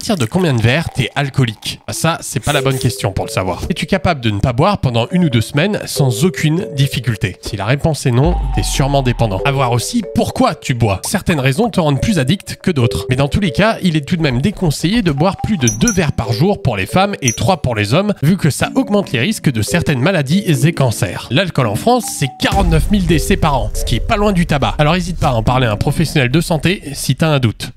partir de combien de verres t'es alcoolique? Ça, c'est pas la bonne question pour le savoir. Es-tu capable de ne pas boire pendant 1 ou 2 semaines sans aucune difficulté? Si la réponse est non, t'es sûrement dépendant. À voir aussi pourquoi tu bois. Certaines raisons te rendent plus addict que d'autres. Mais dans tous les cas, il est tout de même déconseillé de boire plus de 2 verres par jour pour les femmes et 3 pour les hommes, vu que ça augmente les risques de certaines maladies et cancers. L'alcool en France, c'est 49 000 décès par an, ce qui est pas loin du tabac. Alors n'hésite pas à en parler à un professionnel de santé si t'as un doute.